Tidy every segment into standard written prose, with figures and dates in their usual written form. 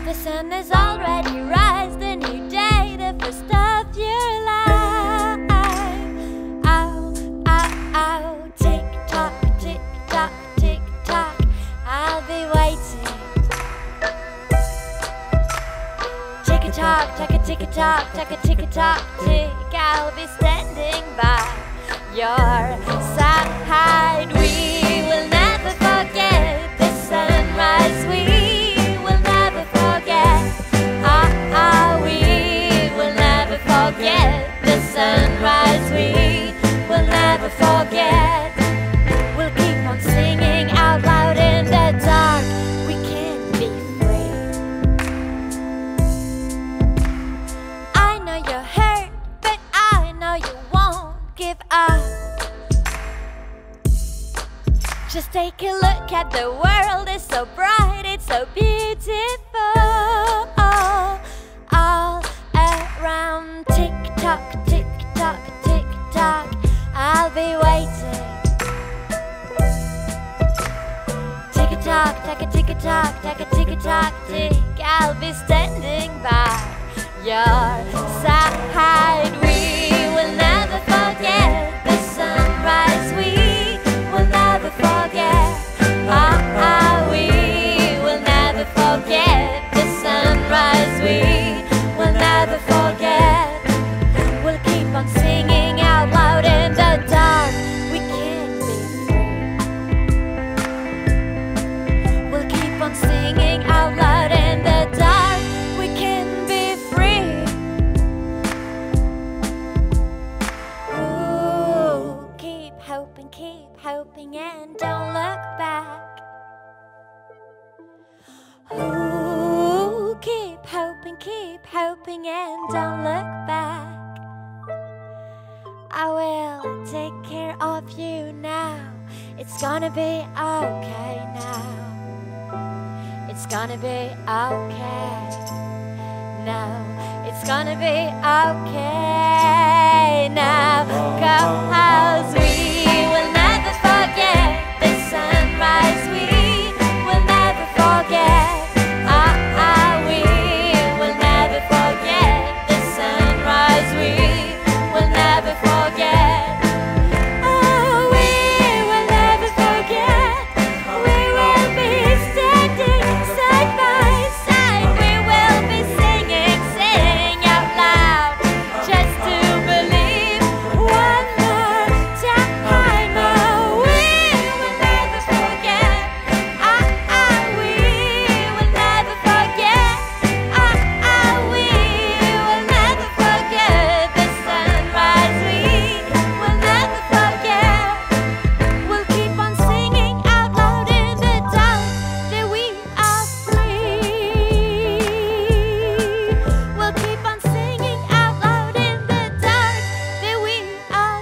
The sun has already rise, the new day, the first of your life. Oh, oh, oh, tick tock, tick tock, tick tock, I'll be waiting. Tick a tock, tick a tick a tock, tick a tick a tock, tick, I'll be standing by your side. We will never forget the sunrise. We will never forget. We will never forget the sunrise. We will never forget. We'll keep on singing out loud in the dark. We can be free. I know you're hurt, but I know you won't give up. Just take a look at the world, it's so bright, it's so beautiful. All around, tick tock, tick tock, tick tock, I'll be waiting. Tick a tock, tick a tick a tock, tick a tick a tock, tick, I'll be standing by your side. We will never forget the sunrise. We will never forget. We will never forget the sunrise. We will never forget. We'll keep on singing out loud in the dark. We can be free. We'll keep on singing out loud in the dark. We can be free. Ooh, keep hoping and don't look back. Ooh, keep hoping and don't look back. I will take care of you now. It's gonna be okay now. It's gonna be okay now. It's gonna be okay now. 'Cause we will never forget the sunrise. We will never forget. We will never forget the sunrise. We will never forget. Oh, we will never forget. We will be standing side by side. We will be sing out loud, just to believe one more time. Oh, we will never forget. We will never forget. We will never forget the sunrise. We will never forget. We'll keep on singing out loud in the dark that we are free. We'll keep on singing out loud in the dark that we are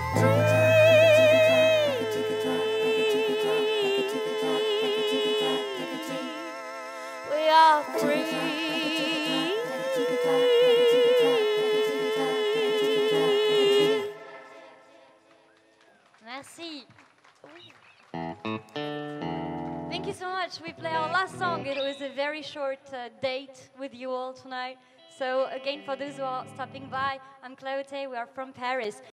free. We are free. Merci. Thank you so much. We play our last song. It was a very short date with you all tonight. So again, for those who are stopping by, I'm Cloete. We are from Paris.